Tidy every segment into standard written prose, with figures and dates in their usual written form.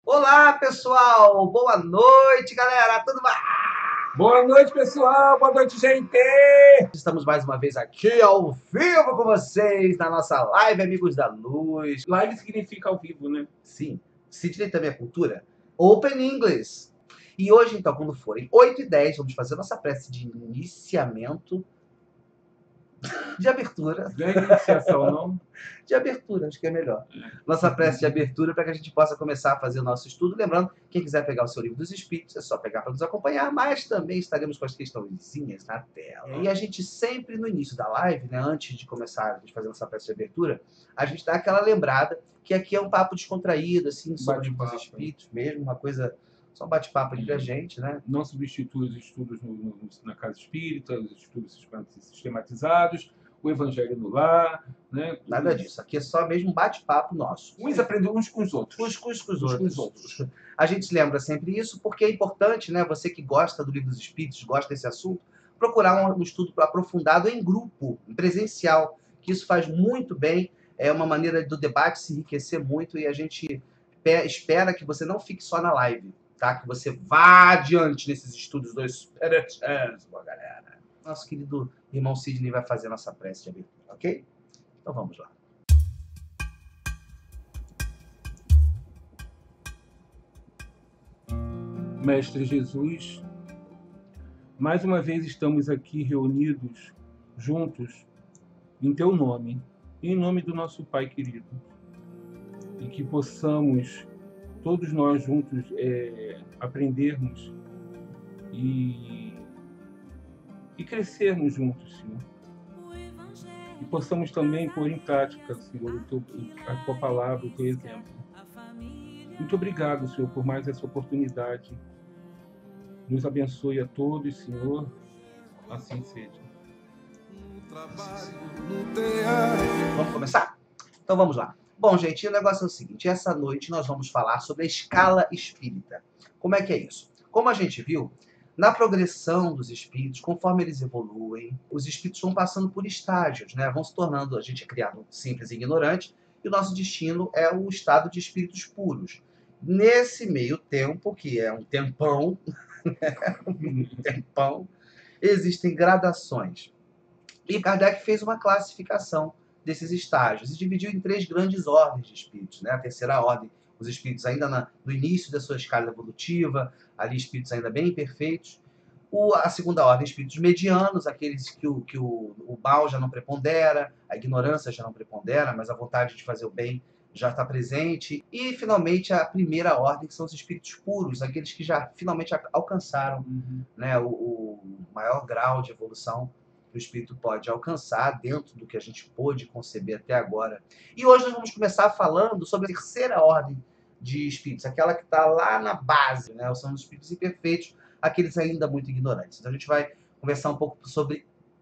Olá, pessoal! Boa noite, galera! Tudo bem? Boa noite, pessoal! Boa noite, gente! Estamos mais uma vez aqui ao vivo com vocês na nossa live Amigos da Luz. Live significa ao vivo, né? Sim, Sidney também é cultura. Open English. E hoje, então, quando forem 8h10, vamos fazer nossa prece de iniciamento, de abertura. Não é iniciação, não? De abertura, acho que é melhor. Nossa prece de abertura para que a gente possa começar a fazer o nosso estudo. Lembrando, quem quiser pegar o seu livro dos Espíritos, é só pegar para nos acompanhar, mas também estaremos com as questõezinhas na tela. E a gente sempre, no início da live, né, antes de começar a gente fazer nossa prece de abertura, a gente dá aquela lembrada que aqui é um papo descontraído, assim, sobre o livro dos Espíritos mesmo, uma coisa, só um bate-papo entre a gente, né? Não substitui os estudos na casa espírita, os estudos sistematizados, o evangelho no lar, né? Nada disso. Aqui é só mesmo um bate-papo nosso. Uns aprendem uns com os outros. Uns com os outros. A gente lembra sempre isso porque é importante, né? Você que gosta do Livro dos Espíritos, gosta desse assunto, procurar um estudo aprofundado em grupo, em presencial, que isso faz muito bem, é uma maneira do debate se enriquecer muito e a gente espera que você não fique só na live, tá? Que você vá adiante nesses estudos do Espiritismo, galera. Nosso querido irmão Sidney vai fazer a nossa prece de abertura, ok? Então vamos lá. Mestre Jesus, mais uma vez estamos aqui reunidos, juntos, em Teu nome, em nome do nosso Pai querido. E que possamos, todos nós juntos, aprendermos e crescermos juntos, Senhor. E possamos também pôr em prática, Senhor, a Tua palavra, o Teu exemplo. Muito obrigado, Senhor, por mais essa oportunidade. Nos abençoe a todos, Senhor. Assim seja. Vamos começar? Então vamos lá. Bom, gente, o negócio é o seguinte. Essa noite nós vamos falar sobre a escala espírita. Como é que é isso? Como a gente viu, na progressão dos espíritos, conforme eles evoluem, os espíritos vão passando por estágios, né? Vão se tornando, a gente é criado simples e ignorante, e o nosso destino é o estado de espíritos puros. Nesse meio tempo, que é um tempão, existem gradações. E Kardec fez uma classificação desses estágios e dividiu em 3 grandes ordens de espíritos. Né? A terceira ordem, os espíritos ainda no início da sua escala evolutiva, ali espíritos ainda bem imperfeitos. A segunda ordem, espíritos medianos, aqueles que o mal já não prepondera, a ignorância já não prepondera, mas a vontade de fazer o bem já está presente. E, finalmente, a primeira ordem, que são os espíritos puros, aqueles que já finalmente alcançaram né, o maior grau de evolução que o espírito pode alcançar dentro do que a gente pôde conceber até agora. E hoje nós vamos começar falando sobre a terceira ordem de espíritos, aquela que está lá na base, né? São os espíritos imperfeitos, aqueles ainda muito ignorantes. Então a gente vai conversar um pouco sobre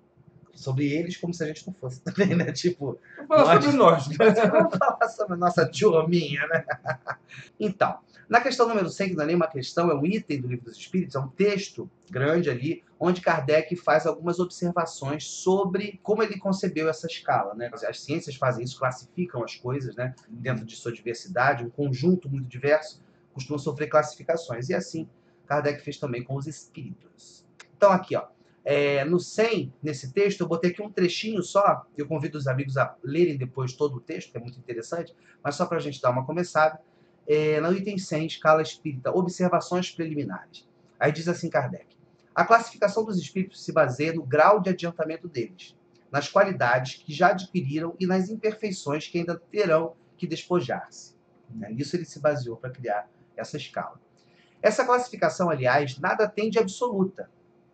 eles como se a gente não fosse também, né? Tipo, vamos falar sobre nós. Vamos falar sobre a nossa turminha, né? Então, na questão número 100, que não é nem uma questão, é um item do Livro dos Espíritos, é um texto grande ali, onde Kardec faz algumas observações sobre como ele concebeu essa escala, né? As ciências fazem isso, classificam as coisas, né? Dentro de sua diversidade, um conjunto muito diverso, costuma sofrer classificações. E assim, Kardec fez também com os espíritos. Então aqui, ó, no 100, nesse texto, eu botei aqui um trechinho só, eu convido os amigos a lerem depois todo o texto, que é muito interessante, mas só para a gente dar uma começada. No item 100, escala espírita, observações preliminares. Aí diz assim Kardec: a classificação dos espíritos se baseia no grau de adiantamento deles, nas qualidades que já adquiriram e nas imperfeições que ainda terão que despojar-se. Nisso ele se baseou para criar essa escala. Essa classificação, aliás, nada tem de absoluta.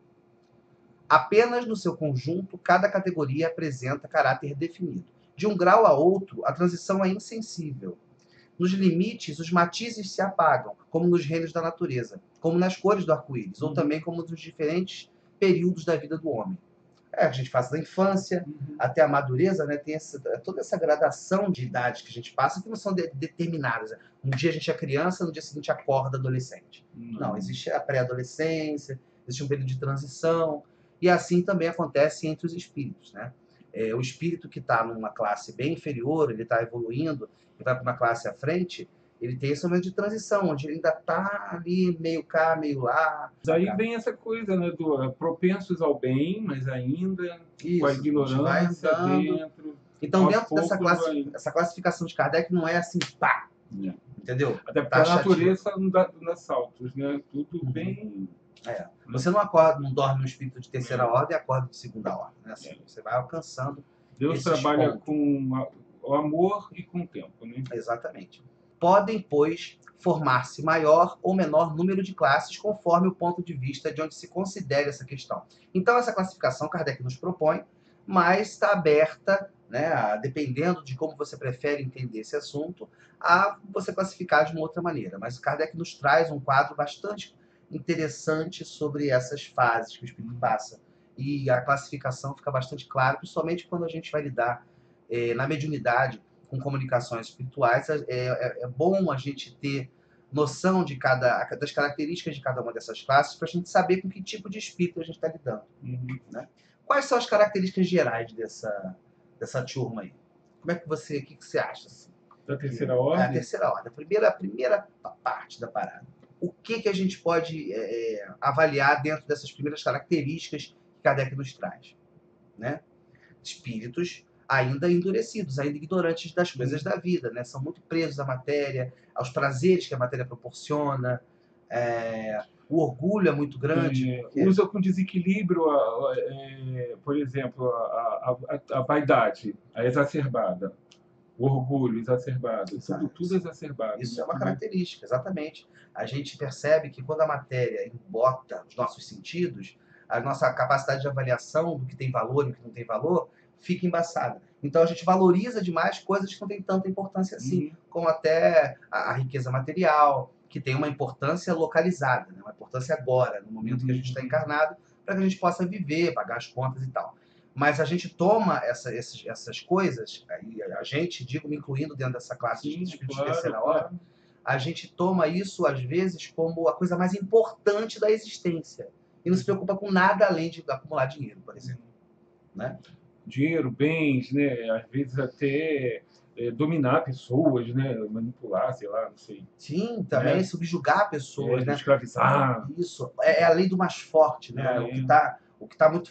Apenas no seu conjunto, cada categoria apresenta caráter definido. De um grau a outro, a transição é insensível. Nos limites, os matizes se apagam, como nos reinos da natureza, como nas cores do arco-íris, ou também como nos diferentes períodos da vida do homem. A gente passa da infância até a madureza, né? Tem toda essa gradação de idades que a gente passa que não são determinadas. Um dia a gente é criança, no dia seguinte acorda adolescente. Não, existe a pré-adolescência, existe um período de transição, e assim também acontece entre os espíritos, né? O espírito que está numa classe bem inferior, ele está evoluindo, ele vai para uma classe à frente, ele tem esse momento de transição, onde ele ainda está ali meio cá, meio lá. Daí vem essa coisa, né, do propensos ao bem, mas ainda com a Isso, a gente vai ignorância andando. dentro. Então, Aos dentro dessa poucos vai. essa classificação de Kardec não é assim, pá, É. entendeu? Até porque a natureza não dá saltos, né? Tudo bem. Você não acorda, não dorme no espírito de terceira ordem e acorda de segunda ordem. Né? Assim, você vai alcançando. Deus trabalha com o amor e com o tempo, né? Exatamente. Podem, pois, formar-se maior ou menor número de classes conforme o ponto de vista de onde se considere essa questão. Então, essa classificação Kardec nos propõe, mas está aberta, né, dependendo de como você prefere entender esse assunto, a você classificar de uma outra maneira. Mas Kardec nos traz um quadro bastante interessante sobre essas fases que o espírito passa. E a classificação fica bastante clara, principalmente quando a gente vai lidar na mediunidade com comunicações espirituais. É bom a gente ter noção das características de cada uma dessas classes para a gente saber com que tipo de espírito a gente está lidando. Né? Quais são as características gerais dessa turma aí? Como é que o que você acha? Assim? Da terceira ordem? A terceira ordem, a primeira parte da parada. O que a gente pode avaliar dentro dessas primeiras características que Kardec nos traz? Né? Espíritos ainda endurecidos, ainda ignorantes das coisas da vida, né? São muito presos à matéria, aos prazeres que a matéria proporciona, o orgulho é muito grande. Usa com desequilíbrio, por exemplo, a vaidade, a exacerbada, o orgulho exacerbado, tudo exacerbado. Isso é uma característica, exatamente. A gente percebe que quando a matéria embota os nossos sentidos, a nossa capacidade de avaliação do que tem valor e do que não tem valor fica embaçada. Então a gente valoriza demais coisas que não têm tanta importância assim, como até a riqueza material, que tem uma importância localizada, né? Uma importância agora, no momento que a gente está encarnado, para que a gente possa viver, pagar as contas e tal. Mas a gente toma essas coisas, a gente, me incluindo dentro dessa classe de espíritos de terceira ordem, a gente toma isso, às vezes, como a coisa mais importante da existência. E não se preocupa com nada além de acumular dinheiro, por exemplo. Né? Dinheiro, bens, né? Às vezes até dominar pessoas, né? Manipular, sei lá, não sei. Sim, também né? Subjugar pessoas, né? Escravizar. Isso, é a lei do mais forte, né? O que tá muito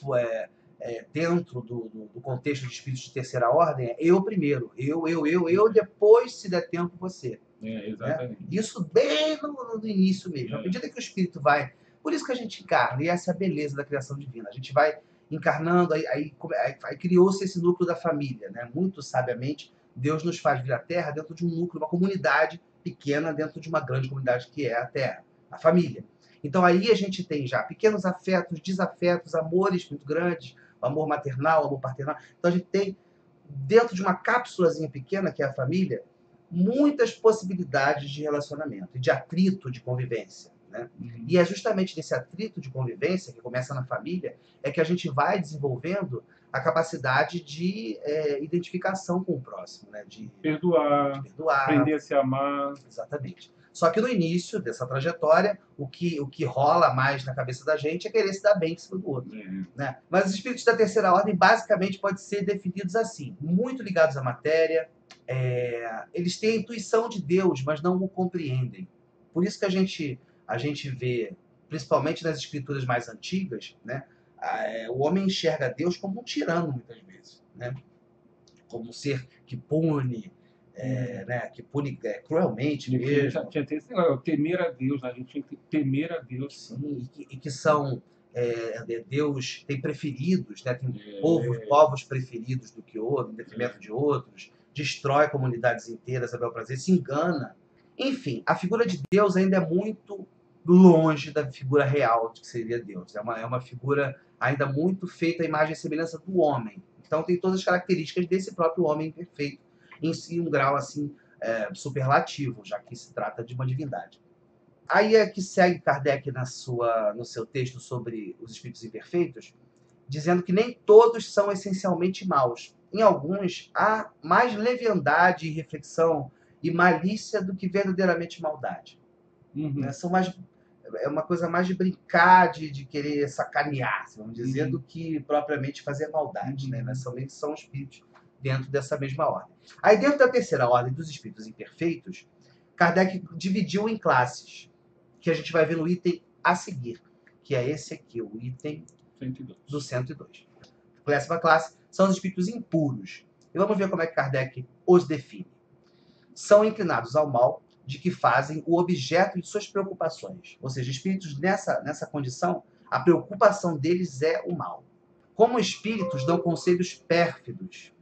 dentro do contexto de espíritos de terceira ordem é eu primeiro, eu, depois, se der tempo, você. Exatamente. Né? Isso bem no início mesmo. À medida que o espírito vai... Por isso que a gente encarna, e essa é a beleza da criação divina. A gente vai encarnando, aí criou-se esse núcleo da família, né? Muito sabiamente, Deus nos faz vir à Terra dentro de um núcleo, uma comunidade pequena dentro de uma grande comunidade que é a Terra, a família. Então aí a gente tem já pequenos afetos, desafetos, amores muito grandes, o amor maternal, o amor paternal. Então a gente tem, dentro de uma cápsulazinha pequena, que é a família, muitas possibilidades de relacionamento, de atrito, de convivência. Né? E é justamente nesse atrito de convivência, que começa na família, é que a gente vai desenvolvendo a capacidade de identificação com o próximo, né? De perdoar, aprender a se amar. Exatamente. Só que no início dessa trajetória, o que rola mais na cabeça da gente é querer se dar bem em cima do outro. Né? Mas os espíritos da terceira ordem, basicamente, podem ser definidos assim, muito ligados à matéria, eles têm a intuição de Deus, mas não o compreendem. Por isso que a gente vê, principalmente nas escrituras mais antigas, né, o homem enxerga Deus como um tirano, muitas vezes. Né? Como um ser que pune, né, que pune cruelmente mesmo. Tinha temer a Deus, a gente tinha que temer a Deus. Sim, e que são... Deus tem preferidos, né? Tem povos preferidos do que outros, em detrimento de outros, destrói comunidades inteiras a bel prazer, se engana. Enfim, a figura de Deus ainda é muito longe da figura real de que seria Deus. É uma figura ainda muito feita à imagem e semelhança do homem. Então tem todas as características desse próprio homem perfeito, em si um grau assim superlativo, já que se trata de uma divindade. Aí é que segue Kardec no seu texto sobre os espíritos imperfeitos, dizendo que nem todos são essencialmente maus. Em alguns, há mais leviandade e reflexão e malícia do que verdadeiramente maldade. É uma coisa mais de brincar, de querer sacanear, vamos dizer, do que propriamente fazer maldade. Né? Mas somente são espíritos dentro dessa mesma ordem. Aí dentro da terceira ordem dos espíritos imperfeitos, Kardec dividiu em classes, que a gente vai ver no item a seguir, que é esse aqui, o item 102. do 102. A 10ª classe são os espíritos impuros. E vamos ver como é que Kardec os define. São inclinados ao mal, de que fazem o objeto de suas preocupações. Ou seja, espíritos nessa condição, a preocupação deles é o mal. Como espíritos dão conselhos pérfidos,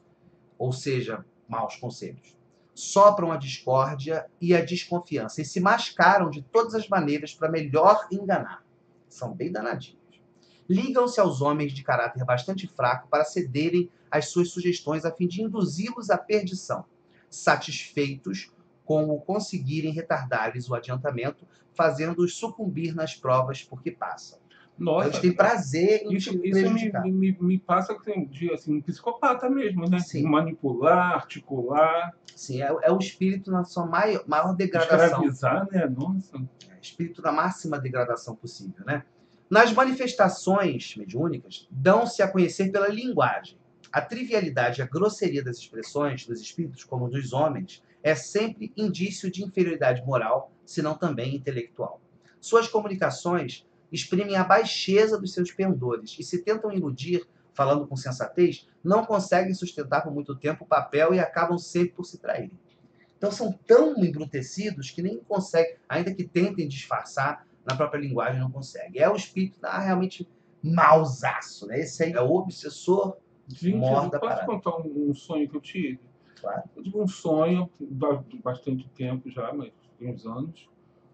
ou seja, maus conselhos, sopram a discórdia e a desconfiança e se mascaram de todas as maneiras para melhor enganar. São bem danadinhos. Ligam-se aos homens de caráter bastante fraco para cederem às suas sugestões a fim de induzi-los à perdição, satisfeitos com o conseguirem retardar-lhes o adiantamento, fazendo-os sucumbir nas provas por que passam. Nossa, eles têm prazer em isso prejudicar. me passa de assim, um psicopata mesmo, né? Sim. Manipular, articular. Sim, é o espírito na sua maior degradação. Escravizar, né? Nossa. Espírito na máxima degradação possível, né? Nas manifestações mediúnicas, dão-se a conhecer pela linguagem. A trivialidade e a grosseria das expressões dos espíritos, como dos homens, é sempre indício de inferioridade moral, se não também intelectual. Suas comunicações exprimem a baixeza dos seus pendores e, se tentam iludir, falando com sensatez, não conseguem sustentar por muito tempo o papel e acabam sempre por se traírem. Então são tão embrutecidos que nem conseguem, ainda que tentem disfarçar, na própria linguagem não conseguem. É o espírito realmente mausaço, né? Esse aí é o obsessor. Gente, mor eu da posso parada. contar um sonho que eu tive? Claro. Eu tive um sonho, de bastante tempo já, mas tem uns anos,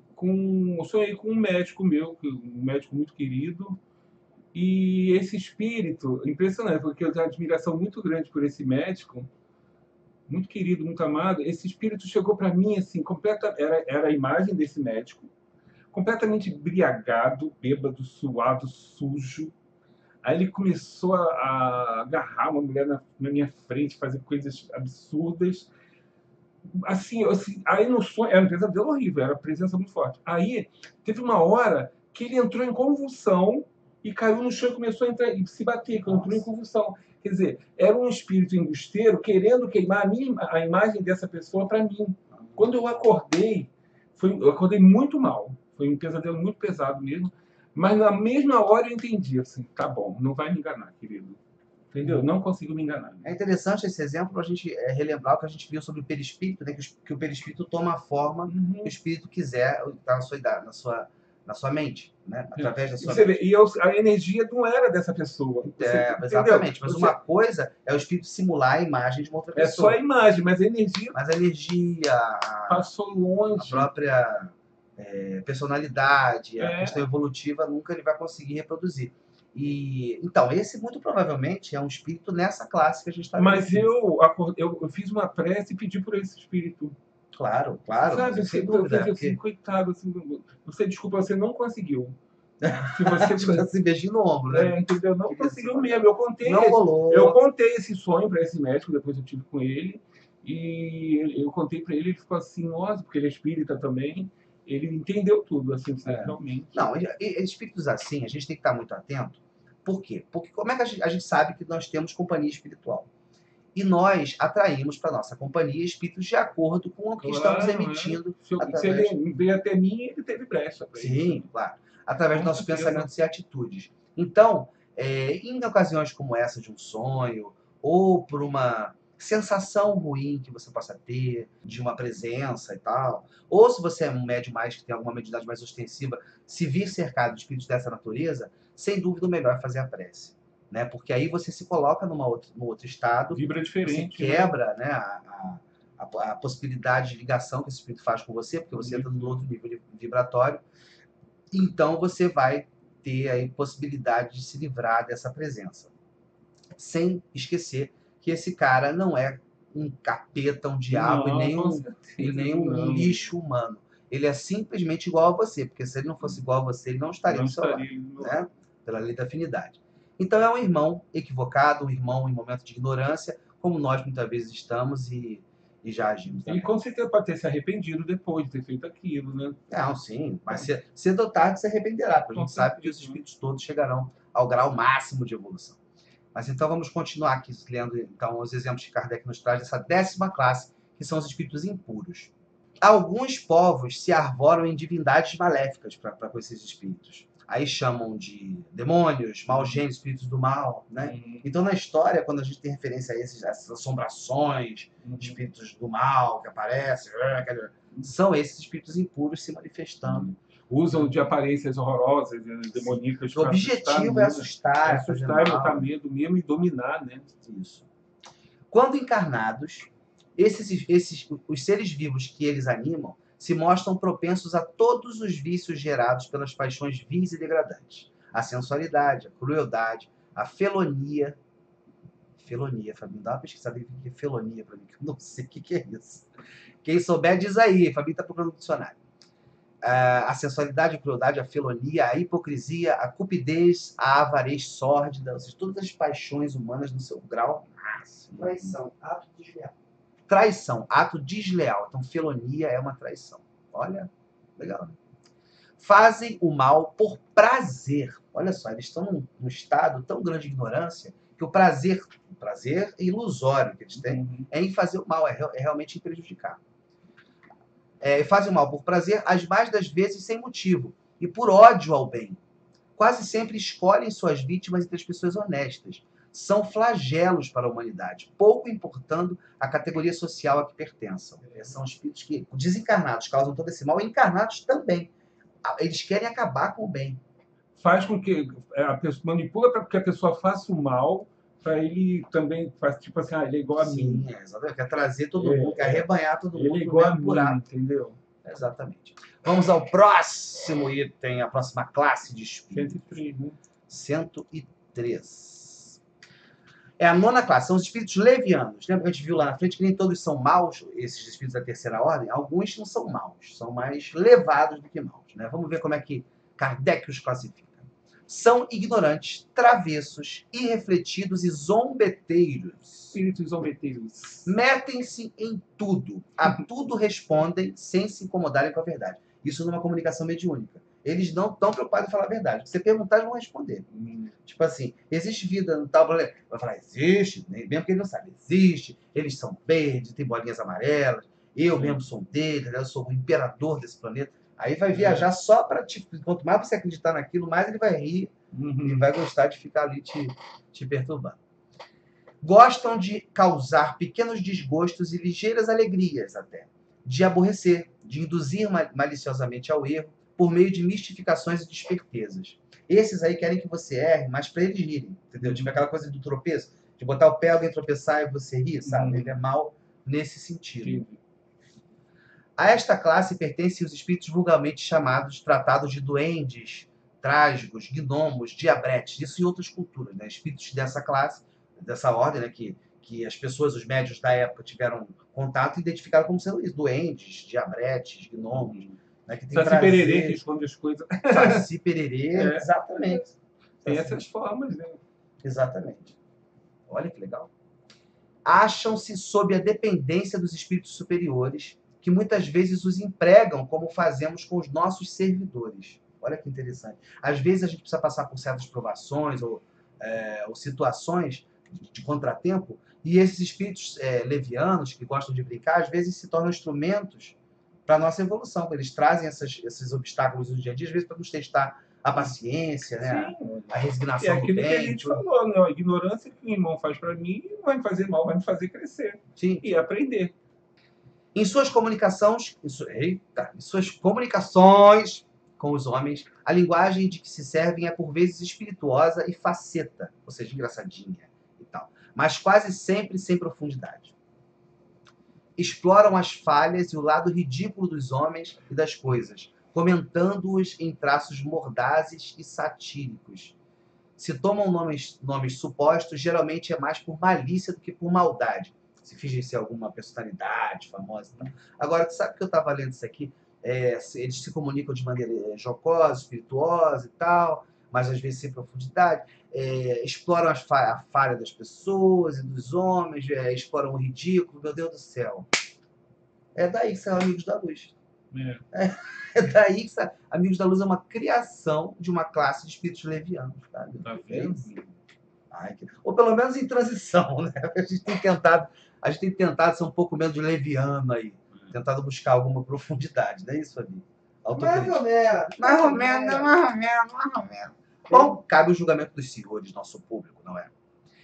eu sonhei com um médico meu, um médico muito querido, e esse espírito, impressionante, porque eu tenho uma admiração muito grande por esse médico, muito querido, muito amado. Esse espírito chegou para mim assim, era a imagem desse médico, completamente embriagado, bêbado, suado, sujo. Aí ele começou a agarrar uma mulher na minha frente, fazer coisas absurdas. Assim, aí no sonho, era um pesadelo horrível, era uma presença muito forte. Aí teve uma hora que ele entrou em convulsão e caiu no chão e começou a entrar, e se bater, que entrou em convulsão. Quer dizer, era um espírito embusteiro querendo queimar a imagem dessa pessoa para mim. Quando eu acordei, eu acordei muito mal. Foi um pesadelo muito pesado mesmo. Mas na mesma hora eu entendi, assim, tá bom, não vai me enganar, querido. Entendeu? Não consigo me enganar. É interessante esse exemplo para a gente relembrar o que a gente viu sobre o perispírito, né? Que o perispírito toma a forma que o espírito quiser estar na sua mente, né? Através da sua mente. E a energia não era dessa pessoa. Exatamente. Mas uma coisa é o espírito simular a imagem de uma outra pessoa. É só a imagem, mas a energia... Mas a energia... Passou longe. A própria personalidade, a questão evolutiva, nunca ele vai conseguir reproduzir. Então, esse muito provavelmente é um espírito nessa classe que a gente está vendo. Mas eu fiz uma prece e pedi por esse espírito. Claro. Sabe, sem dúvida. Assim, coitado, assim, desculpa, você não conseguiu. Se você se beijinho no ombro, né? Entendeu? Não conseguiu mesmo. Eu contei esse sonho para esse médico, depois eu tive com ele, e eu contei para ele, ele ficou assim, nossa, porque ele é espírita também, ele entendeu tudo, assim, realmente. Não, espíritos assim, a gente tem que estar muito atento. Por quê? Porque como é que a gente sabe que nós temos companhia espiritual? E nós atraímos para nossa companhia espíritos de acordo com o que estamos emitindo. Se ele veio até mim, ele teve brecha para isso. Sim, claro. Através dos nossos pensamentos e atitudes. Então, em ocasiões como essa de um sonho, ou por uma sensação ruim que você possa ter de uma presença e tal, ou se você é um médium mais que tem alguma mediunidade mais ostensiva, se vir cercado de espíritos dessa natureza, sem dúvida o melhor é fazer a prece, né? Porque aí você se coloca num outro estado, vibra diferente, você quebra, né, a possibilidade de ligação que esse espírito faz com você, porque você entra num outro nível vibratório. Então você vai ter aí possibilidade de se livrar dessa presença, sem esquecer que esse cara não é um capeta, um diabo, e nem um lixo humano. Ele é simplesmente igual a você, porque se ele não fosse igual a você, ele não estaria do seu lado, né? Pela lei da afinidade. Então é um irmão equivocado, um irmão em momento de ignorância, como nós muitas vezes estamos e já agimos. E com certeza pode ter se arrependido depois de ter feito aquilo, né? Não, sim, mas cedo ou tarde se arrependerá, porque a gente sabe que os espíritos todos chegarão ao grau máximo de evolução. Mas então vamos continuar aqui lendo então, os exemplos que Kardec nos traz dessa 10ª classe, que são os espíritos impuros. Alguns povos se arvoram em divindades maléficas para com esses espíritos. Aí chamam de demônios, maus gênios, espíritos do mal, né? Então, na história, quando a gente tem referência a essas assombrações, espíritos do mal que aparecem, são esses espíritos impuros se manifestando. Usam de aparências horrorosas, demoníacas. O objetivo é assustar, assustar, botar medo mesmo e dominar, né? Isso. Quando encarnados, os seres vivos que eles animam se mostram propensos a todos os vícios gerados pelas paixões vis e degradantes. A sensualidade, a crueldade, a felonia. Felonia, Fabinho, dá uma pesquisada aí o que é felonia para mim, que eu não sei o que é isso. Quem souber, diz aí. Fabinho está procurando no dicionário. A sensualidade, a crueldade, a felonia, a hipocrisia, a cupidez, a avarez sórdida, ou seja, todas as paixões humanas no seu grau máximo. Traição, ato desleal. Traição, ato desleal. Então, felonia é uma traição. Olha, legal, né? Fazem o mal por prazer. Olha só, eles estão num estado tão grande de ignorância que o prazer ilusório que eles têm é em fazer o mal, é realmente em prejudicar. Fazem o mal por prazer, as mais das vezes sem motivo, e por ódio ao bem. Quase sempre escolhem suas vítimas entre as pessoas honestas. São flagelos para a humanidade, pouco importando a categoria social a que pertençam. São espíritos que, desencarnados, causam todo esse mal, e encarnados também. Eles querem acabar com o bem. Faz com que a pessoa manipula para que a pessoa faça o mal, para ele também faz tipo assim, ele é igual a mim. Sim, exatamente. Quer trazer todo mundo, quer arrebanhar todo mundo. Ele é igual a mim, entendeu? Exatamente. Vamos ao próximo item, a próxima classe de espíritos. 103, né? 103. É a nona classe, são os espíritos levianos. Lembra que a gente viu lá na frente que nem todos são maus, esses espíritos da terceira ordem? Alguns não são maus, são mais levados do que maus, né? Vamos ver como é que Kardec os classifica. São ignorantes, travessos, irrefletidos e zombeteiros. Espíritos zombeteiros. Metem-se em tudo, a tudo respondem sem se incomodarem com a verdade. Isso numa comunicação mediúnica. Eles não estão preocupados em falar a verdade. Se você perguntar, eles vão responder. Tipo assim, existe vida no tal planeta? Vai falar, existe, mesmo que ele não sabe. Existe, eles são verdes, tem bolinhas amarelas, eu mesmo sou deles, eu sou o imperador desse planeta. Aí vai viajar só para, tipo, quanto mais você acreditar naquilo, mais ele vai rir e vai gostar de ficar ali te perturbando. Gostam de causar pequenos desgostos e ligeiras alegrias até, de aborrecer, de induzir maliciosamente ao erro, por meio de mistificações e despertezas. Esses aí querem que você erre, mas para eles rirem, entendeu? Tipo aquela coisa do tropeço, de botar o pé, alguém tropeçar e você rir, sabe? Ele é mal nesse sentido. A esta classe pertencem os espíritos vulgarmente tratados de duendes, trágicos, gnomos, diabretes, isso em outras culturas, né? Espíritos dessa classe, dessa ordem, né? Que as pessoas, os médios da época tiveram contato e identificaram como sendo isso, duendes, diabretes, gnomos, né? Que tem Saci Pererê que esconde as coisas. Saci Pererê, exatamente. Tem essas formas, né? Exatamente. Olha que legal. Acham-se sob a dependência dos espíritos superiores, que muitas vezes os empregam como fazemos com os nossos servidores. Olha que interessante. Às vezes a gente precisa passar por certas provações ou situações de contratempo, e esses espíritos levianos, que gostam de brincar, às vezes se tornam instrumentos para a nossa evolução. Eles trazem esses obstáculos do dia a dia, às vezes para nos testar a paciência, né? A resignação do bem. É aquilo que a gente falou, né? A ignorância que o irmão faz para mim não vai me fazer mal, vai me fazer crescer. Sim. E aprender. Em suas comunicações com os homens, a linguagem de que se servem é por vezes espirituosa e faceta, ou seja, engraçadinha e tal, mas quase sempre sem profundidade. Exploram as falhas e o lado ridículo dos homens e das coisas, comentando-os em traços mordazes e satíricos. Se tomam nomes supostos, geralmente é mais por malícia do que por maldade. Se fingem ser alguma personalidade famosa. Não. Agora, sabe que eu estava lendo isso aqui? Eles se comunicam de maneira jocosa, espirituosa e tal, mas às vezes sem profundidade. Exploram a falha das pessoas e dos homens, exploram o ridículo. Meu Deus do céu. É daí que são Amigos da Luz. É daí que Amigos da Luz é uma criação de uma classe de espíritos levianos. Tá vendo? Ou pelo menos em transição, né? A gente tem tentado ser um pouco menos leviano aí. Tentado buscar alguma profundidade, não é isso, Fabi? Mais ou menos. Mais ou menos. Bom, cabe o julgamento dos senhores, nosso público, não é?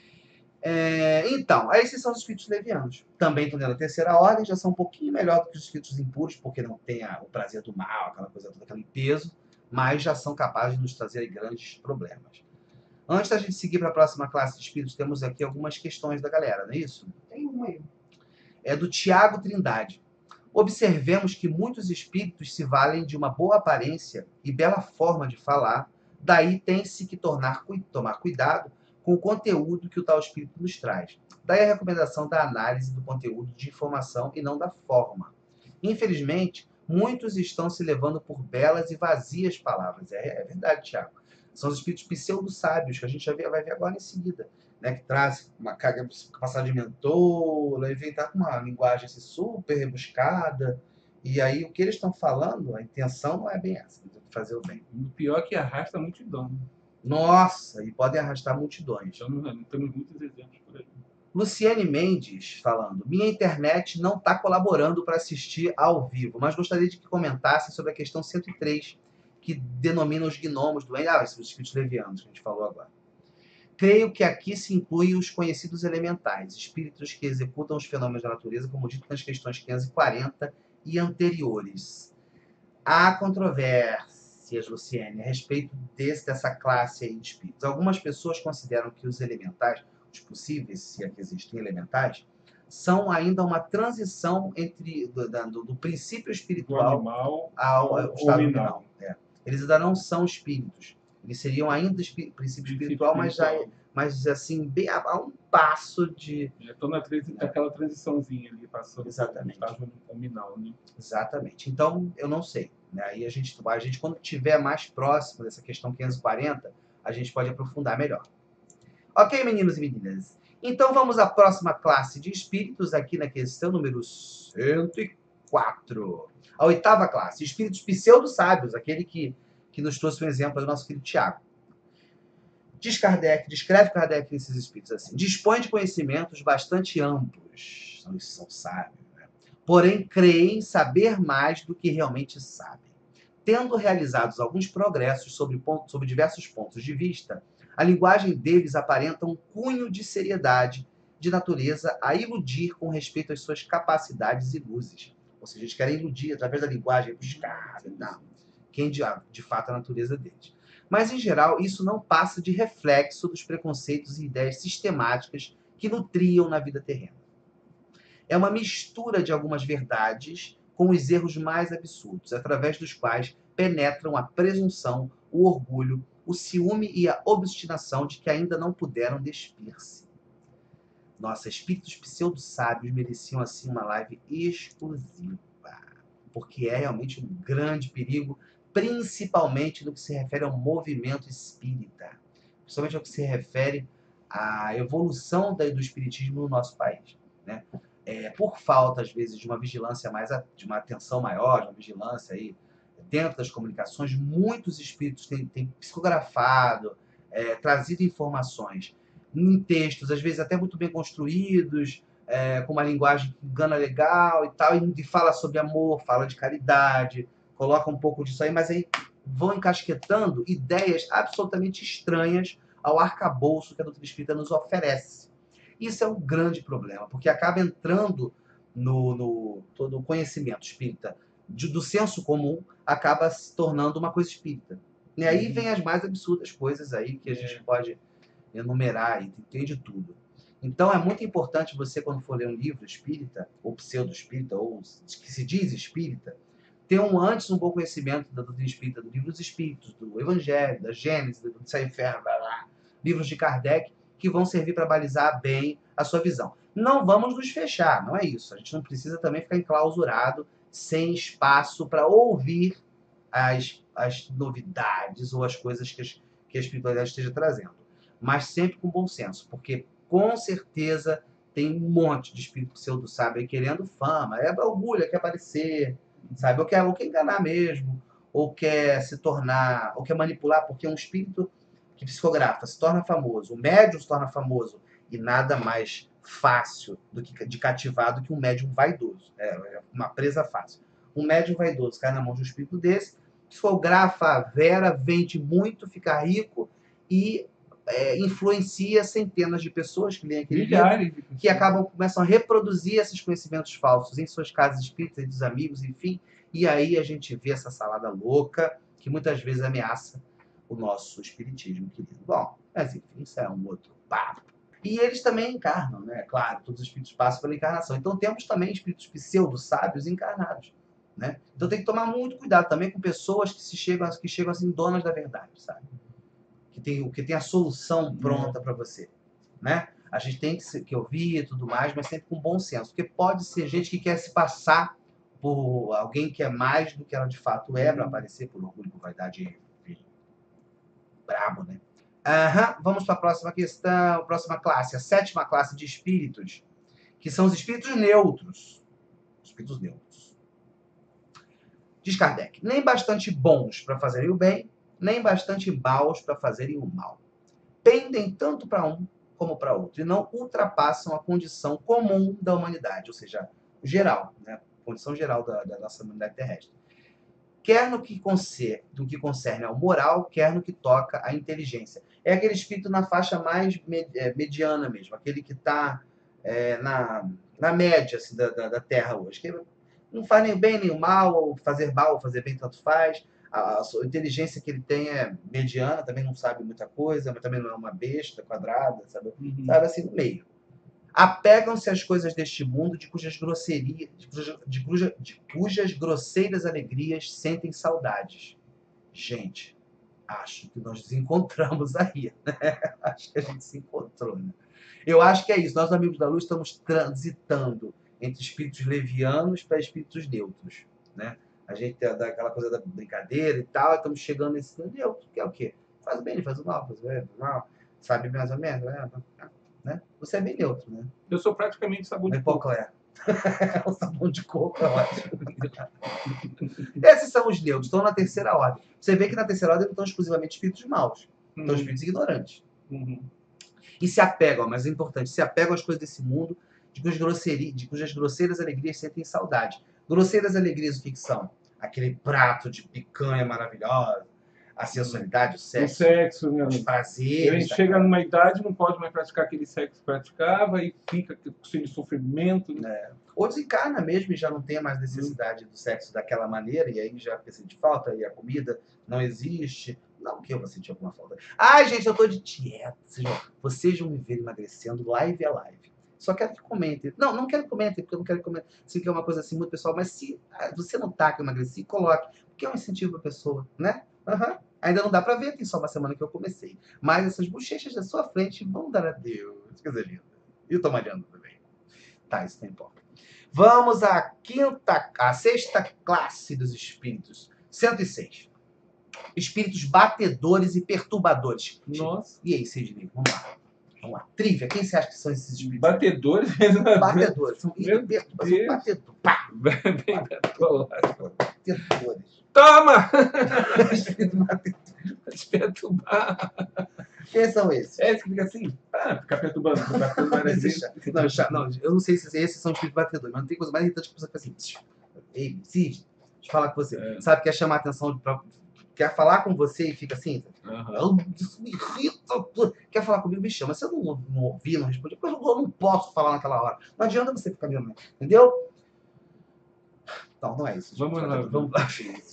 Então, esses são os espíritos levianos. Também estão dentro da terceira ordem, já são um pouquinho melhor do que os espíritos impuros, porque não tem o prazer do mal, aquela coisa toda, aquele peso, mas já são capazes de nos trazer grandes problemas. Antes da gente seguir para a próxima classe de espíritos, temos aqui algumas questões da galera, não é isso? Tem uma aí. É do Tiago Trindade. Observemos que muitos espíritos se valem de uma boa aparência e bela forma de falar, daí tem-se que tomar cuidado com o conteúdo que o tal espírito nos traz. Daí a recomendação da análise do conteúdo de informação e não da forma. Infelizmente, muitos estão se levando por belas e vazias palavras. É verdade, Tiago. São os espíritos pseudo-sábios, que a gente vai ver agora em seguida, né, que traz uma capacidade mentor, e vem com uma linguagem assim, super rebuscada. E aí, o que eles estão falando, a intenção não é bem essa, de fazer o bem. O pior é que arrasta a multidão. Nossa, e podem arrastar multidões. Então, temos muitos exemplos por aí. Luciane Mendes falando: minha internet não está colaborando para assistir ao vivo, mas gostaria de que comentasse sobre a questão 103, que denomina os gnomos do esses espíritos levianos que a gente falou agora. Creio que aqui se inclui os conhecidos elementais, espíritos que executam os fenômenos da natureza, como dito nas questões 540 e anteriores. Há controvérsias, Luciane, a respeito dessa classe aí de espíritos. Algumas pessoas consideram que os elementais, os possíveis, se é que existem elementais, são ainda uma transição entre do princípio espiritual ao estado nominal. Eles ainda não são espíritos. Eles seriam ainda princípio espiritual, mas assim, bem a um passo de... Estou naquela transiçãozinha ali, passando exatamente. No estágio nominal, né? Exatamente. Então, eu não sei. Né? Aí a gente, quando estiver mais próximo dessa questão 540, a gente pode aprofundar melhor. Ok, meninos e meninas? Então, vamos à próxima classe de espíritos, aqui na questão número 104. A oitava classe, espíritos pseudo-sábios, aquele que nos trouxe um exemplo do nosso filho Tiago. Descreve Kardec esses espíritos assim: dispõe de conhecimentos bastante amplos, são sábios, né? Porém creem saber mais do que realmente sabem. Tendo realizados alguns progressos sobre diversos pontos de vista, a linguagem deles aparenta um cunho de seriedade de natureza a iludir com respeito às suas capacidades e luzes. Ou seja, eles querem iludir através da linguagem, buscar, quem de fato é a natureza deles. Mas, em geral, isso não passa de reflexo dos preconceitos e ideias sistemáticas que nutriam na vida terrena. É uma mistura de algumas verdades com os erros mais absurdos, através dos quais penetram a presunção, o orgulho, o ciúme e a obstinação de que ainda não puderam despir-se. Nossa, espíritos pseudo-sábios mereciam, assim, uma live exclusiva, porque é realmente um grande perigo, principalmente no que se refere ao movimento espírita, principalmente ao que se refere à evolução do espiritismo no nosso país, né? Por falta, às vezes, de uma vigilância de uma atenção maior, de uma vigilância aí dentro das comunicações, muitos espíritos têm psicografado, trazido informações em textos, às vezes até muito bem construídos, com uma linguagem que engana legal e tal, e fala sobre amor, fala de caridade, coloca um pouco disso aí, mas aí vão encasquetando ideias absolutamente estranhas ao arcabouço que a doutrina espírita nos oferece. Isso é um grande problema, porque acaba entrando no conhecimento espírita, do senso comum, acaba se tornando uma coisa espírita. E aí vem as mais absurdas coisas aí que a gente pode enumerar, e tem de tudo. Então é muito importante você, quando for ler um livro espírita, ou pseudo-espírita, ou que se diz espírita, ter antes um bom conhecimento da doutrina espírita, do livro dos espíritos, do Evangelho, da Gênesis, do Céu e Inferno, livros de Kardec, que vão servir para balizar bem a sua visão. Não vamos nos fechar, não é isso. A gente não precisa também ficar enclausurado, sem espaço para ouvir as novidades ou as coisas que a espiritualidade esteja trazendo. Mas sempre com bom senso, porque com certeza tem um monte de espírito pseudo-sábio aí querendo fama, orgulho, quer aparecer, sabe? Ou quer enganar mesmo, ou quer se tornar, ou quer manipular, porque um espírito que psicografa se torna famoso, o médium se torna famoso, E nada mais fácil de cativar do que um médium vaidoso. É uma presa fácil. Um médium vaidoso cai na mão de um espírito desse, fotografa a Vera, vende muito, fica rico e influencia centenas de pessoas que leem aquele livro, que começam a reproduzir esses conhecimentos falsos em suas casas espíritas, entre os amigos, enfim. E aí a gente vê essa salada louca que muitas vezes ameaça o nosso espiritismo, querido. Bom, mas enfim, isso é um outro papo. E eles também encarnam, né? Claro, todos os espíritos passam pela encarnação. Então temos também espíritos pseudo-sábios encarnados, né? Então tem que tomar muito cuidado também com pessoas que chegam assim, donas da verdade, sabe? Que tem a solução pronta para você, né? A gente tem que ouvir e tudo mais, mas sempre com bom senso. Porque pode ser gente que quer se passar por alguém que é mais do que ela de fato é, para aparecer por orgulho, por vaidade, brabo, né? Vamos para a próxima questão, próxima classe, a 7ª classe de espíritos, que são os espíritos neutros. Espíritos neutros. Diz Kardec, nem bastante bons para fazerem o bem, nem bastante maus para fazerem o mal. Pendem tanto para um como para outro, e não ultrapassam a condição comum da humanidade, ou seja, geral, né? A condição geral da nossa humanidade terrestre. Quer no que concerne ao moral, quer no que toca à inteligência. É aquele espírito na faixa mais mediana mesmo, aquele que está na média assim, da Terra hoje, que não faz nem bem nem o mal, ou fazer bem tanto faz. A sua inteligência que ele tem é mediana, também não sabe muita coisa, mas também não é uma besta quadrada, sabe? Sabe assim, no meio. Apegam-se às coisas deste mundo, de cujas grosseiras alegrias sentem saudades. Gente, acho que nós nos encontramos aí, né? Acho que a gente se encontrou, né? Eu acho que é isso. Nós, amigos da luz, estamos transitando entre espíritos levianos para espíritos neutros, né? A gente dá aquela coisa da brincadeira e tal, e estamos chegando nesse neutro, que é o quê? Faz o bem, faz o mal, sabe mais ou menos, né? Você é bem neutro, né? Eu sou praticamente sabão de coco. O sabão de coco é ótimo. Esses são os neutros, estão na terceira ordem. Você vê que na terceira ordem não estão exclusivamente espíritos maus, estão espíritos ignorantes. E se apegam, mas é importante, se apegam às coisas desse mundo, de cujas grosseiras alegrias sentem saudade. Grosseiras alegrias, o que são? Aquele prato de picanha maravilhosa, a sensualidade, o sexo, né? Os prazeres. A gente chega numa idade, não pode mais praticar aquele sexo que praticava e fica sem sofrimento. Né? Ou desencarna mesmo e já não tem mais necessidade do sexo daquela maneira, e aí já sente falta, e a comida não existe. Não que eu vou sentir alguma falta. Ai, gente, eu tô de dieta. Vocês vão me ver emagrecendo, live é live. Só quero que comentem. Não quero que comentem, porque eu não quero que comentem. Sei que é uma coisa assim muito pessoal, mas se você não tá que eu emagreci, coloque. Porque é um incentivo pra pessoa, né? Ainda não dá pra ver, tem só uma semana que eu comecei. Mas essas bochechas da sua frente vão dar a Deus. Que coisa linda. E o tomalhando também. Tá, isso não importa. Vamos à 6ª classe dos espíritos. 106. Espíritos batedores e perturbadores. Nossa. E aí, Sidney? Vamos lá. Trivia. Quem você acha que são esses espíritos? Batedores? Batedores. São batedores. Pá. Batedores. Toma! Espírito batedor. Perturbar. Quem são esses? É esse que fica assim? Fica perturbando. Não, eu não sei se esses são espíritos batedores, mas não tem coisa mais irritante que a pessoa fica assim. Ei, Sidney, deixa eu falar com você. Sabe, quer chamar a atenção quer falar com você e fica assim, isso me irrita. Quer falar comigo, me chama. Se eu não ouvir, não responder, eu não posso falar naquela hora. Não adianta você ficar me olhando, entendeu? Então, não é isso. Vamos lá.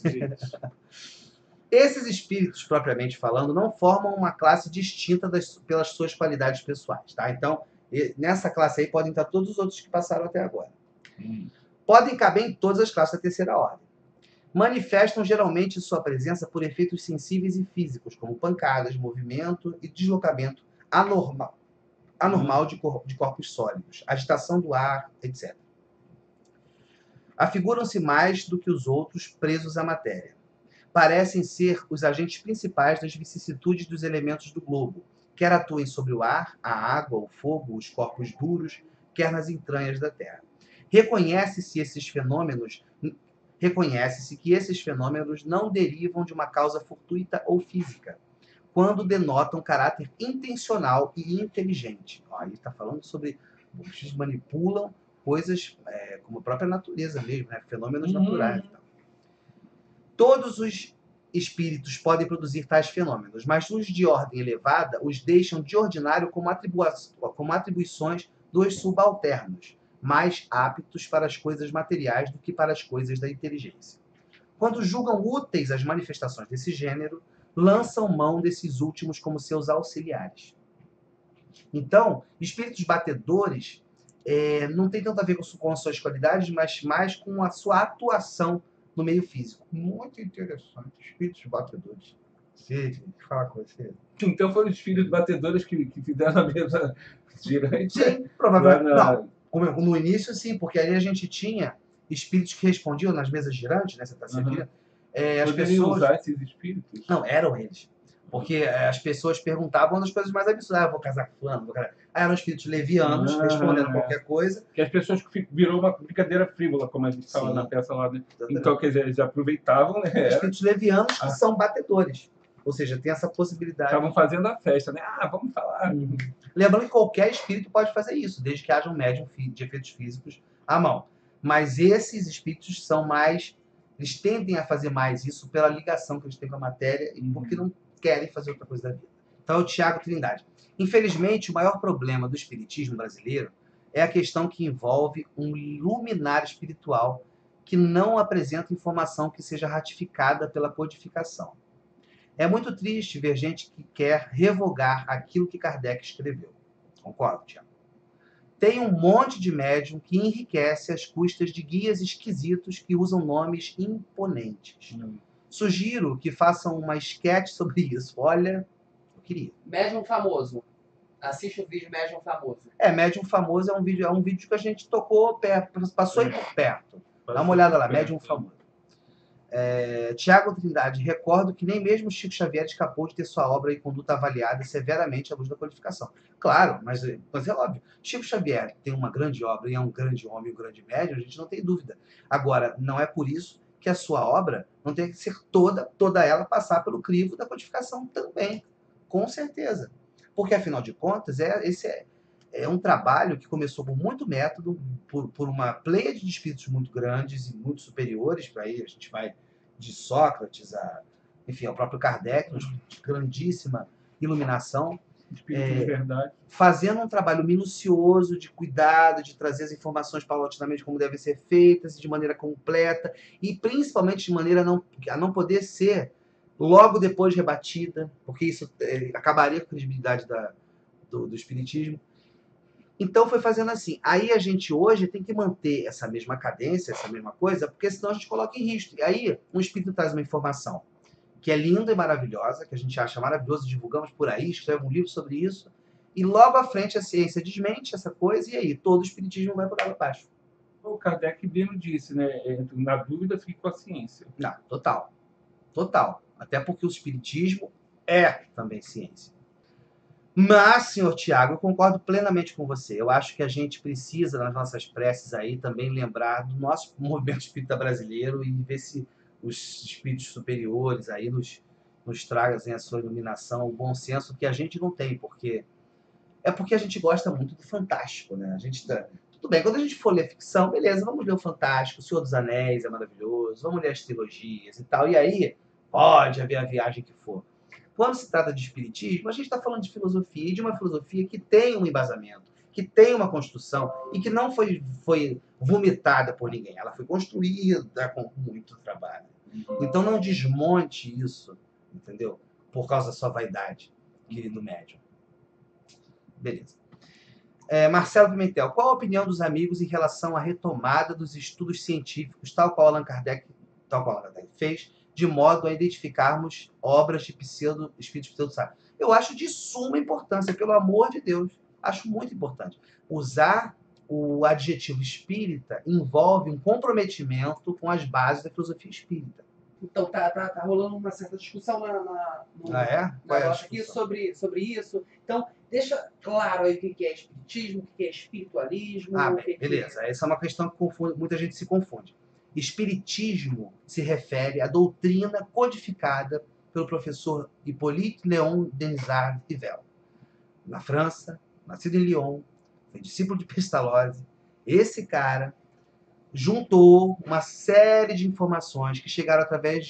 Esses espíritos, propriamente falando, não formam uma classe distinta pelas suas qualidades pessoais, tá? Então, nessa classe aí podem estar todos os outros que passaram até agora. Podem caber em todas as classes da terceira ordem. Manifestam geralmente sua presença por efeitos sensíveis e físicos, como pancadas, movimento e deslocamento anormal de corpos sólidos, agitação do ar, etc. Afiguram-se mais do que os outros presos à matéria. Parecem ser os agentes principais das vicissitudes dos elementos do globo, quer atuem sobre o ar, a água, o fogo, os corpos duros, quer nas entranhas da terra. Reconhece-se que esses fenômenos não derivam de uma causa fortuita ou física, quando denotam caráter intencional e inteligente. Ó, aí está falando sobre bruxos manipulam coisas como a própria natureza mesmo, né? Fenômenos naturais. Então. Todos os espíritos podem produzir tais fenômenos, mas os de ordem elevada os deixam de ordinário como atribuições dos subalternos, mais aptos para as coisas materiais do que para as coisas da inteligência. Quando julgam úteis as manifestações desse gênero, lançam mão desses últimos como seus auxiliares. Então, espíritos batedores não tem tanto a ver com as suas qualidades, mas mais com a sua atuação no meio físico. Muito interessante. Espíritos batedores. Sim, fala com você. Então foram os espíritos batedores que fizeram a mesa girante? Sim, provavelmente. Não, no início sim, porque aí a gente tinha espíritos que respondiam nas mesas girantes, né? Você está sentindo? As pessoas usar esses espíritos? Não, eram eles. Porque as pessoas perguntavam das coisas mais absurdas. Eu vou casar com fulano, vou casar. Aí eram espíritos levianos, respondendo qualquer coisa. Que as pessoas virou uma brincadeira frívola, como a gente fala na peça lá, né? Então, quer dizer, eles aproveitavam, né? Espíritos levianos que são batedores. Ou seja, tem essa possibilidade. Estavam fazendo a festa, né? Vamos falar. Lembrando que qualquer espírito pode fazer isso, desde que haja um médium de efeitos físicos à mão. Mas esses espíritos são mais... Eles tendem a fazer mais isso pela ligação que eles têm com a matéria e porque não querem fazer outra coisa da vida. Então é o Tiago Trindade. Infelizmente, o maior problema do espiritismo brasileiro é a questão que envolve um luminário espiritual que não apresenta informação que seja ratificada pela codificação. É muito triste ver gente que quer revogar aquilo que Kardec escreveu. Concordo, Tiago? Tem um monte de médium que enriquece às custas de guias esquisitos que usam nomes imponentes. Sugiro que façam uma esquete sobre isso. Olha, eu queria. Médium famoso. Assiste o vídeo Médium famoso. Médium famoso é um vídeo que a gente tocou perto, passou aí por perto. Dá uma olhada lá, Médium famoso. Tiago Trindade, recordo que nem mesmo Chico Xavier escapou de ter sua obra e conduta avaliada severamente à luz da qualificação. Claro, mas é óbvio. Chico Xavier tem uma grande obra e é um grande homem, um grande médium, a gente não tem dúvida. Agora, não é por isso que a sua obra não tem que ser toda ela passar pelo crivo da codificação também, com certeza. Porque, afinal de contas, esse é um trabalho que começou com muito método, por uma pleia de espíritos muito grandes e muito superiores, para aí a gente vai de Sócrates ao próprio Kardec, de grandíssima iluminação, espírito de verdade, fazendo um trabalho minucioso, de cuidado, de trazer as informações paulatinamente como devem ser feitas, de maneira completa, e principalmente de maneira a não poder ser logo depois rebatida, porque isso acabaria com a credibilidade do espiritismo. Então foi fazendo assim. Aí a gente hoje tem que manter essa mesma cadência, essa mesma coisa, porque senão a gente coloca em risco. E aí um espírito traz uma informação que é linda e maravilhosa, que a gente acha maravilhoso, divulgamos por aí, escreve um livro sobre isso, e logo à frente a ciência desmente essa coisa, e aí todo o espiritismo vai por água abaixo. O Kardec bem disse, né? Na dúvida, fique com a ciência. Não, total. Total. Até porque o espiritismo é também ciência. Mas, senhor Tiago, eu concordo plenamente com você. Eu acho que a gente precisa, nas nossas preces aí, também lembrar do nosso movimento espírita brasileiro e ver se os espíritos superiores aí nos trazem a sua iluminação, o bom senso que a gente não tem, porque a gente gosta muito do fantástico, né? Tudo bem, quando a gente for ler ficção, beleza, vamos ler o Fantástico, o Senhor dos Anéis é maravilhoso, vamos ler as trilogias e tal, e aí pode haver a viagem que for. Quando se trata de espiritismo, a gente está falando de filosofia, e de uma filosofia que tem um embasamento, que tem uma construção, e que não foi vomitada por ninguém. Ela foi construída com muito trabalho. Então não desmonte isso, entendeu? Por causa da sua vaidade, querido médium. Beleza. Marcelo Pimentel, qual a opinião dos amigos em relação à retomada dos estudos científicos, tal qual Allan Kardec fez, de modo a identificarmos obras de espíritos pseudo-sábios? Eu acho de suma importância, pelo amor de Deus. Acho muito importante. Usar o adjetivo espírita envolve um comprometimento com as bases da filosofia espírita. Então tá rolando uma certa discussão no negócio aqui sobre isso. Então, deixa claro aí o que é espiritismo, o que é espiritualismo. Beleza. Essa é uma questão que muita gente se confunde. Espiritismo se refere à doutrina codificada pelo professor Hippolyte Léon Denisard Rivel, na França, nascido em Lyon, foi discípulo de Pestalozzi. Esse cara juntou uma série de informações que chegaram através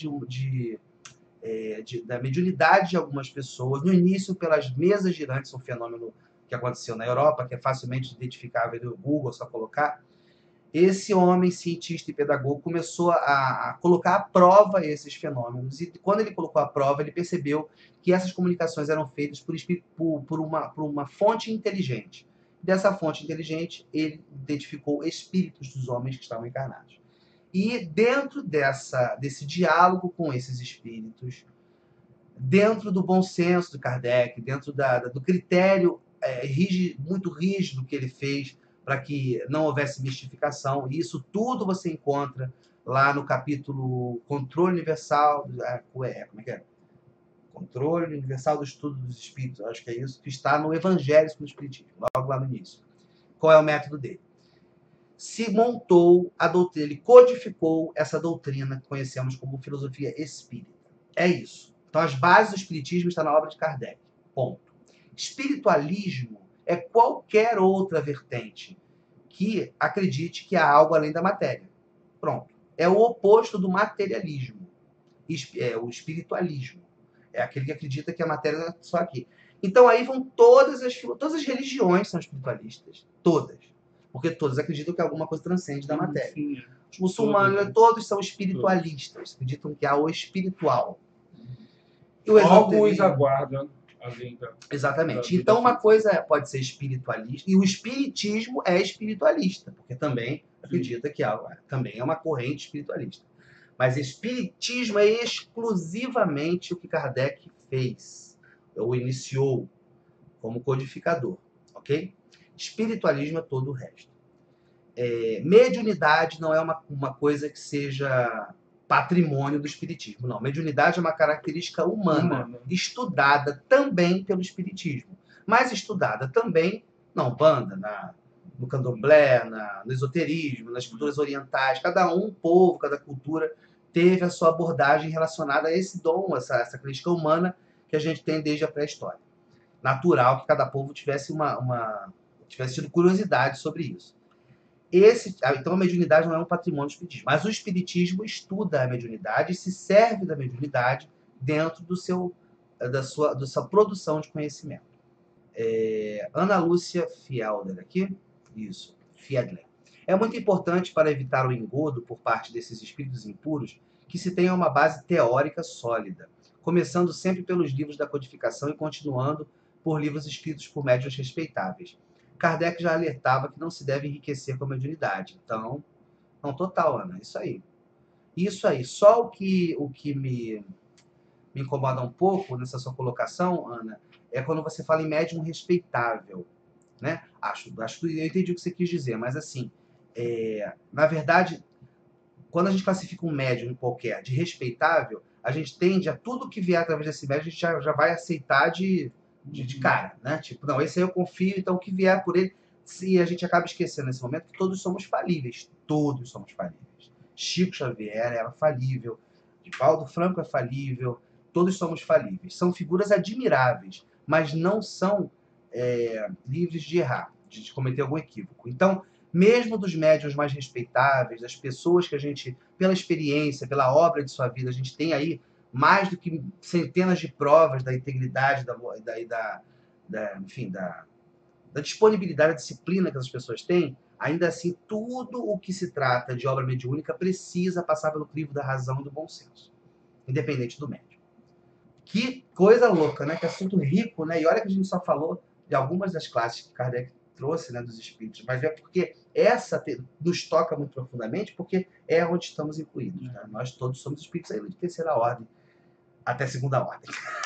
da mediunidade de algumas pessoas, no início pelas mesas girantes, um fenômeno que aconteceu na Europa, que é facilmente identificável no Google, só colocar. Esse homem, cientista e pedagogo, começou a colocar à prova esses fenômenos. E quando ele colocou à prova, ele percebeu que essas comunicações eram feitas por uma fonte inteligente. Dessa fonte inteligente, ele identificou espíritos dos homens que estavam encarnados. E dentro desse diálogo com esses espíritos, dentro do bom senso de Kardec, dentro do critério muito rígido que ele fez para que não houvesse mistificação, e isso tudo você encontra lá no capítulo Controle Universal, como é que é? Controle Universal do Estudo dos Espíritos, acho que é isso, que está no Evangelho do Espiritismo, logo lá no início. Qual é o método dele? Se montou a doutrina, ele codificou essa doutrina que conhecemos como filosofia espírita. É isso. Então, as bases do espiritismo estão na obra de Kardec. Ponto. Espiritualismo é qualquer outra vertente que acredite que há algo além da matéria. Pronto. É o oposto do materialismo. É o espiritualismo. É aquele que acredita que a matéria é só aqui. Então, aí vão todas as religiões são espiritualistas. Todas. Porque todos acreditam que alguma coisa transcende da matéria. Sim. Os muçulmanos todos são espiritualistas. Acreditam que há o espiritual. E o algo os aguarda. Exatamente. Então, uma coisa pode ser espiritualista, e o espiritismo é espiritualista, porque também acredita que também é uma corrente espiritualista. Mas espiritismo é exclusivamente o que Kardec fez, ou iniciou como codificador, ok? Espiritualismo é todo o resto. Mediunidade não é uma coisa que seja patrimônio do espiritismo, não. Mediunidade é uma característica humana, estudada também pelo espiritismo, mas estudada também na Umbanda, no Candomblé, no esoterismo, nas culturas orientais. Cada povo, cada cultura teve a sua abordagem relacionada a esse dom, essa característica humana que a gente tem desde a pré-história. Natural que cada povo tivesse tido curiosidade sobre isso. Então a mediunidade não é um patrimônio do espiritismo, mas o espiritismo estuda a mediunidade e se serve da mediunidade dentro da sua produção de conhecimento. Ana Lúcia Fiedler aqui, isso, Fiedler. É muito importante para evitar o engodo por parte desses espíritos impuros que se tenha uma base teórica sólida, começando sempre pelos livros da codificação e continuando por livros escritos por médiuns respeitáveis. Kardec já alertava que não se deve enriquecer com a mediunidade. Então, não, total, Ana, isso aí. Isso aí. Só o que me incomoda um pouco nessa sua colocação, Ana, é quando você fala em médium respeitável, né? Acho que eu entendi o que você quis dizer, mas assim, na verdade, quando a gente classifica um médium qualquer de respeitável, a gente tende a tudo que vier através desse médium, a gente já vai aceitar de cara, né? Tipo, não, esse aí eu confio, então o que vier por ele, se a gente acaba esquecendo nesse momento que todos somos falíveis. Todos somos falíveis. Chico Xavier era falível, Divaldo Franco é falível, todos somos falíveis. São figuras admiráveis, mas não são livres de errar, de cometer algum equívoco. Então, mesmo dos médiuns mais respeitáveis, das pessoas que a gente, pela experiência, pela obra de sua vida, a gente tem aí mais do que centenas de provas da integridade, enfim, da disponibilidade, da disciplina que as pessoas têm, ainda assim, tudo o que se trata de obra mediúnica precisa passar pelo crivo da razão e do bom senso, independente do médium. Que coisa louca, né? Que assunto rico, né? E olha que a gente só falou de algumas das classes que Kardec trouxe, né, dos espíritos, mas é porque essa nos toca muito profundamente, porque é onde estamos incluídos. Né? Nós todos somos espíritos aí de terceira ordem, até segunda ordem.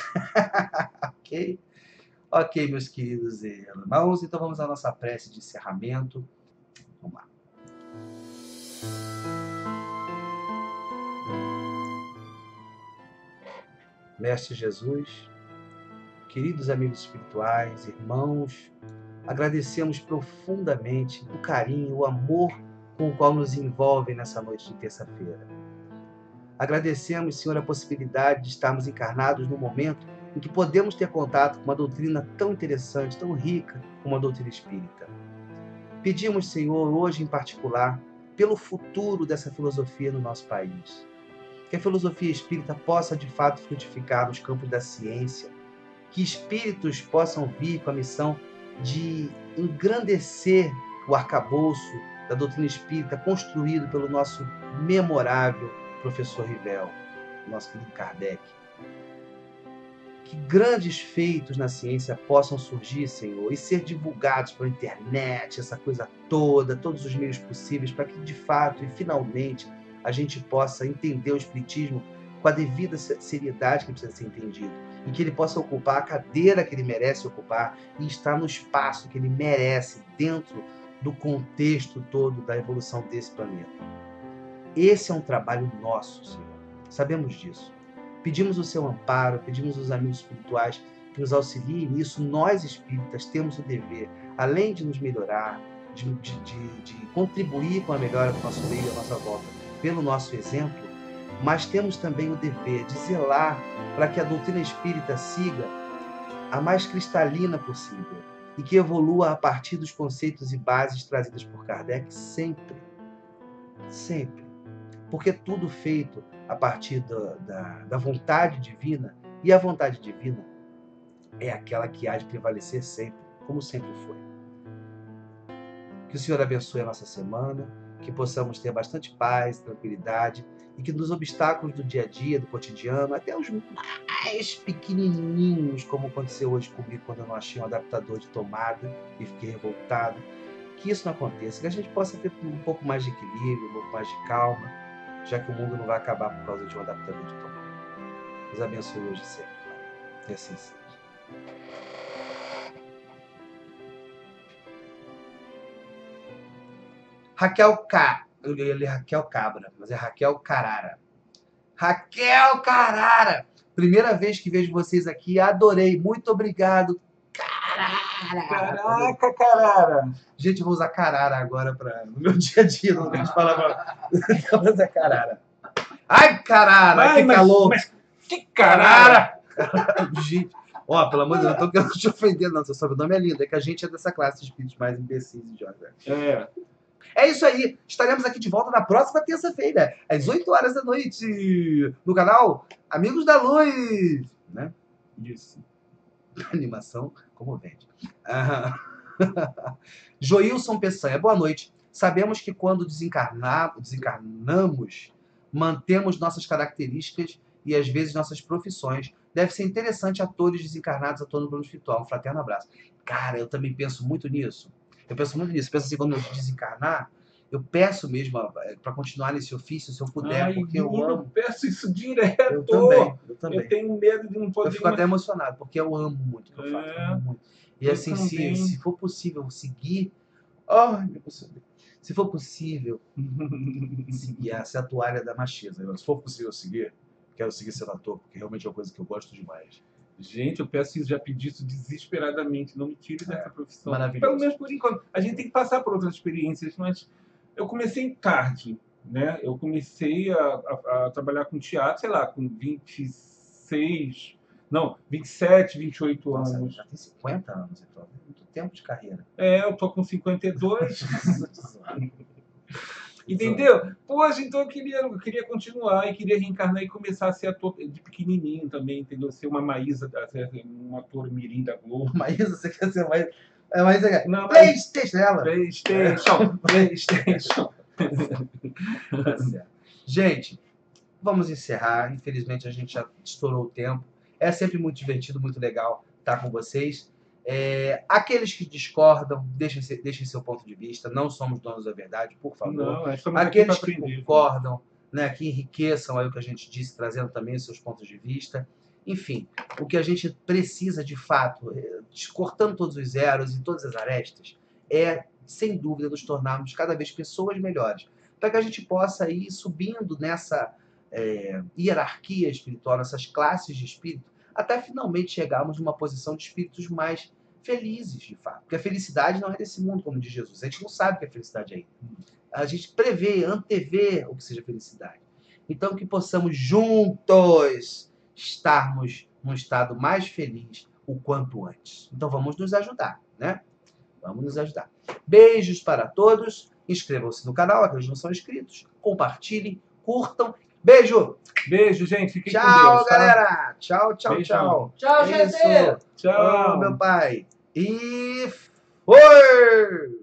Ok? Ok, meus queridos irmãos, então vamos à nossa prece de encerramento. Vamos lá. Mestre Jesus, queridos amigos espirituais, irmãos, agradecemos profundamente o carinho, o amor com o qual nos envolvem nessa noite de terça-feira. Agradecemos, Senhor, a possibilidade de estarmos encarnados no momento em que podemos ter contato com uma doutrina tão interessante, tão rica como a doutrina espírita. Pedimos, Senhor, hoje em particular, pelo futuro dessa filosofia no nosso país. Que a filosofia espírita possa, de fato, frutificar nos campos da ciência. Que espíritos possam vir com a missão de engrandecer o arcabouço da doutrina espírita construído pelo nosso memorável professor Rivel, nosso querido Kardec. Que grandes feitos na ciência possam surgir, Senhor, e ser divulgados pela internet, essa coisa toda, todos os meios possíveis, para que, de fato e finalmente, a gente possa entender o Espiritismo com a devida seriedade que precisa ser entendido, e que ele possa ocupar a cadeira que ele merece ocupar e estar no espaço que ele merece dentro do contexto todo da evolução desse planeta. Esse é um trabalho nosso, Senhor. Sabemos disso. Pedimos o seu amparo, pedimos os amigos espirituais que nos auxiliem nisso. Nós, espíritas, temos o dever, além de nos melhorar, de contribuir com a melhora do nosso meio, à nossa volta, pelo nosso exemplo, mas temos também o dever de zelar para que a doutrina espírita siga a mais cristalina possível e que evolua a partir dos conceitos e bases trazidos por Kardec sempre. Sempre. Porque tudo feito a partir da vontade divina, e a vontade divina é aquela que há de prevalecer sempre, como sempre foi. Que o Senhor abençoe a nossa semana, que possamos ter bastante paz, tranquilidade, e que nos obstáculos do dia a dia, do cotidiano, até os mais pequenininhos, como aconteceu hoje comigo quando eu não achei um adaptador de tomada e fiquei revoltado, que isso não aconteça, que a gente possa ter um pouco mais de equilíbrio, um pouco mais de calma, já que o mundo não vai acabar por causa de um adaptador de tomada. Deus abençoe hoje e sempre, Pai. E assim seja. Eu ia ler Raquel Cabra, mas é Raquel Carara. Raquel Carara! Primeira vez que vejo vocês aqui, adorei. Muito obrigado. Carara! Caraca, Carara! Gente, eu vou usar Carara agora no meu dia a dia, não gosto de falar. Eu vou usar Carara. Ai, Carara! Que calor! Mas que Carara! Gente, ó, pelo amor de Deus, eu não tô querendo te ofender, não. Seu sobrenome é lindo. É que a gente é dessa classe de espíritos mais imbecis e idiotas. É isso aí. Estaremos aqui de volta na próxima terça-feira, às 8 horas da noite, no canal Amigos da Luz. Né? Isso. Animação comovente. Joilson Peçanha, boa noite. Sabemos que quando desencarnamos, mantemos nossas características e às vezes nossas profissões. Deve ser interessante atores desencarnados atuando no plano espiritual. Um fraterno abraço. Cara, eu também penso muito nisso. Eu penso assim, quando eu desencarnar, eu peço mesmo para continuar nesse ofício, se eu puder, porque eu amo. Eu peço isso direto. Eu também. Eu tenho medo de não poder. Eu fico até emocionado, porque eu amo muito o que eu faço. Eu amo muito. E assim, se for possível seguir... Ai, meu Deus. Se for possível seguir essa toalha da macheza. Se for possível seguir, quero seguir sendo ator, porque realmente é uma coisa que eu gosto demais. Gente, eu peço isso, já pedi isso desesperadamente. Não me tire dessa profissão. Maravilhoso. Pelo menos por enquanto. A gente tem que passar por outras experiências, mas eu comecei tarde, né? Eu comecei a trabalhar com teatro, sei lá, com 27, 28 Nossa, anos. já tem 50 anos, então. Muito tempo de carreira. Eu tô com 52. Entendeu? Poxa, então eu queria continuar e queria reencarnar e começar a ser ator de pequenininho também, entendeu? Ser uma Maísa, um ator mirim da Globo. Maísa, você quer ser mais... Não, PlayStation, ela. PlayStation. Tá certo. Gente, vamos encerrar. Infelizmente, a gente já estourou o tempo. É sempre muito divertido, muito legal estar com vocês. Aqueles que discordam, deixem seu ponto de vista. Não somos donos da verdade, por favor. Não, aqueles que concordam, né, que enriqueçam aí o que a gente disse, trazendo também os seus pontos de vista. Enfim, o que a gente precisa de fato, cortando todos os zeros e todas as arestas, é, sem dúvida, nos tornarmos cada vez pessoas melhores, para que a gente possa ir subindo nessa hierarquia espiritual, nessas classes de espírito, até finalmente chegarmos numa posição de espíritos mais felizes, de fato. Porque a felicidade não é desse mundo, como diz Jesus. A gente não sabe o que é felicidade aí. A gente prevê, antevê o que seja felicidade. Então, que possamos juntos estarmos num estado mais feliz o quanto antes. Então, vamos nos ajudar, né? Vamos nos ajudar. Beijos para todos. Inscrevam-se no canal, aqueles que não são inscritos. Compartilhem, curtam. Beijo! Beijo, gente. Fiquem com Tchau, Deus, tá? galera! Tchau, tchau, Beijão. tchau. Tchau, É gente! isso. Tchau. Oh, meu pai. E foi!